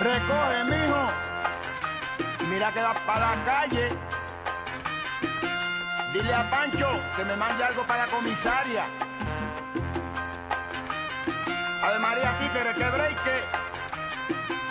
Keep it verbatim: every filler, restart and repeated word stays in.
Recoge, mijo. Mira que vas para la calle. Dile a Pancho que me mande algo para la comisaria. Ave María, títere, que break.